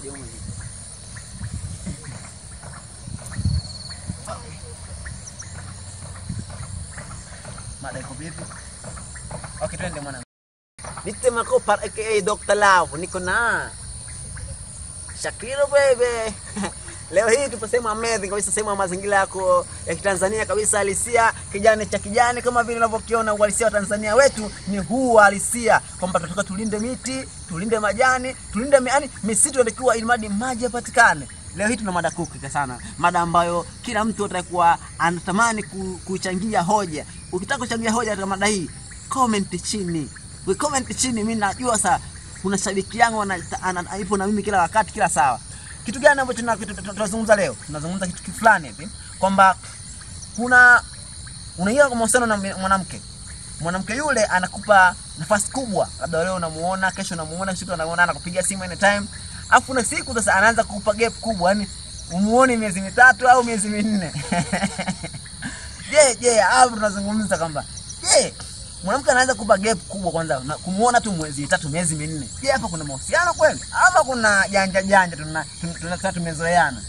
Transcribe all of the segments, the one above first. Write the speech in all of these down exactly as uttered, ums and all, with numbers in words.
Jomo. Mada iko vipi? Okay, twende mwanangu. Nite Makopa aka Doctor Love, niko na Shakira baby. Leo hii tupo sehemu amazing kabisa, sehemu ya mazingira yako ya Tanzania kabisa halisia, kijani cha kijani kama vile unavyokiona. Uhalisia wa Tanzania wetu ni huu halisia, kwamba tunataka tulinde miti, tulinde majani, tulinde yani misitu inatakiwa ili madi maji yapatikane. Leo hii tuna mada kuku sana, mada ambayo kila mtu atakuwa anatamani kuchangia hoja. Ukitaka kuchangia hoja katika mada hii, comment chini. We comment chini, mimi najua sasa kuna shabiki yangu anaipo na mimi kila wakati kila sawa. Kitu gani ambacho tunazungumza leo? Tunazungumza kitu fulani hivi kwamba kuna unaingia kwa mahusiano na mwanamke. Mwanamke yule anakupa nafasi kubwa. Labda leo unamuona, kesho unamuona, siku unamuona anakupigia simu anytime. Afu na siku sasa anaanza kukupa gap kubwa, yani umuone miezi mitatu au miezi minne. Je, je, hapo tunazungumza kwamba je, mwanamke anaanza kukupa gap kubwa kwanza kumuona tu mwezi tatu miezi minne. Je, hapa kuna mahusiano kweli? Ama kuna janja janja tuna tunataka tumezoeana?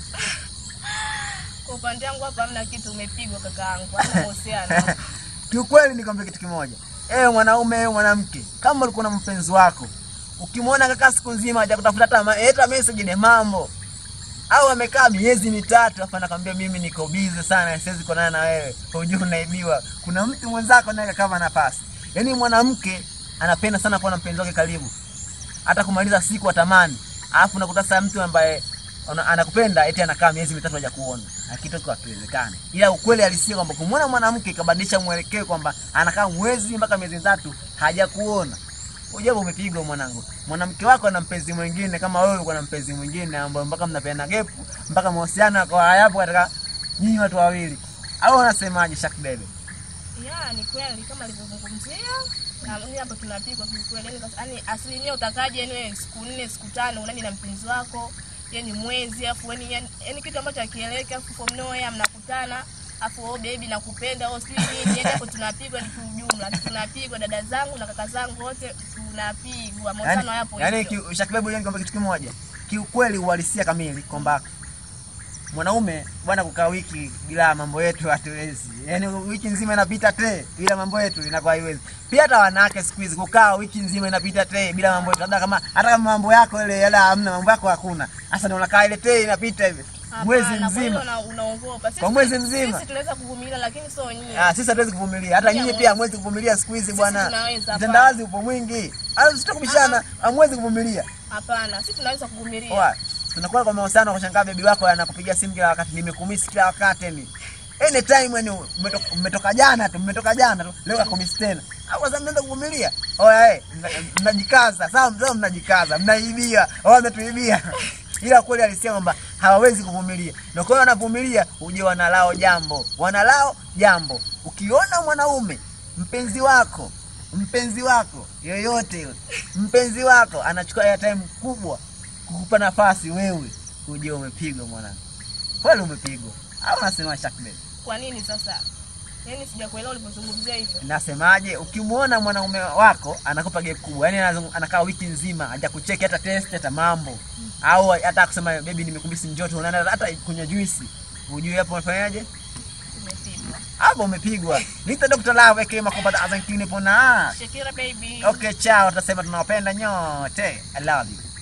Kwa upande wangu hapa hamna kitu, umepigwa kakaangu, hana mahusiano. Tu kweli nikwambia kitu kimoja. Eh, mwanaume au mwanamke, kama ulikuwa na mpenzi wako, ukimwona kaka siku nzima haja kutafuta hata hata message ni mambo, au amekaa miezi mitatu afa anakuambia mimi niko busy sana siwezi kuonana na wewe, unajua unaibiwa. Kuna mtu mwenzako naye kama nafasi. Yaani mwanamke anapenda sana kuwa na mpenzi wake karibu, hata kumaliza siku atamani. Alafu unakuta sasa mtu ambaye anakupenda eti anakaa miezi mitatu haja kuona, akitoka hakiwezekani. Ila ukweli alisikia kwamba kumwona mwanamke kabadilisha mwelekeo, kwamba anakaa mwezi mpaka miezi mitatu haja kuona. Ujabo umepigwa mwanangu. Mwanamke wako ana mpenzi mwingine kama wewe uko na mpenzi mwingine ambao mpaka mnapeana gap, mpaka mahusiano yako hayapo katika nyinyi watu wawili. Au unasemaje Shak baby? Yeah, ni kweli kama alivyozungumzia. Na mimi hapo tunapigwa kwa kweli. Yaani asilimia utakaje yani wewe siku nne siku tano unani na mpenzi wako, yani mwezi afu yani yani kitu ambacho akieleka afu from nowhere mnakutana. Afu oh baby nakupenda au sijui nini, yani hapo tunapigwa ni kijumla. Tunapigwa dada zangu na kaka zangu wote tunapigwa. Mahusiano hapo. Yani Shak baby yani kwamba kitu kimoja. Kiukweli uhalisia kamili kwamba mwanaume bwana kukaa wiki bila mambo yetu hatuwezi. Yaani wiki nzima inapita te bila mambo yetu inakuwa haiwezi. Pia hata wanawake siku hizi kukaa wiki nzima inapita te bila mambo yetu. Labda kama hata kama mambo yako ile yala hamna, mambo yako hakuna. Sasa ndio unakaa ile te inapita hivi. Mwezi mzima. Unaongopa. Kwa mwezi mzima. Sisi tunaweza kuvumilia lakini sio nyinyi. Ah, sisi hatuwezi kuvumilia. Hata nyinyi pia hamwezi kuvumilia siku hizi bwana. Mtandawazi upo mwingi. Hata msitakubishana, hamwezi kuvumilia. Hapana, sisi tunaweza kuvumilia. Tunakuwa kwa mahusiano kushangaa bibi wako anakupigia simu kila wakati, nimekumisi kila wakati ni. Anytime yani umetoka jana tu, umetoka jana tu, leo akumisi tena. Hapo sasa mnaanza kuvumilia. Oya eh, mnajikaza. Sawa mzao mnajikaza, mnaibia. Wao wametuibia. Ila kweli alisema kwamba hawawezi kuvumilia. Na kwa hiyo wanavumilia uje wanalao jambo. Wanalao jambo. Ukiona mwanaume mpenzi wako, mpenzi wako yoyote yule, mpenzi wako anachukua airtime kubwa kukupa nafasi wewe, uje umepigwa mwanangu. Kweli umepigwa. Au unasema Shak baby? Kwa nini sasa? Yaani sijakuelewa ulipozungumzia hivyo. Nasemaje, ukimwona mwanaume wako anakupa gap kubwa, yani anakaa wiki nzima haja kucheki hata test hata mambo, hmm. au hata kusema baby nimekumbisi njoto unaenda hata kunywa juice, ujue hapo unafanyaje? Umepigwa. Hapo umepigwa. Nita Doctor Love aka Makopa Azan Clinic na Shakira baby. Okay, ciao, tutasema tunawapenda nyote. I love you.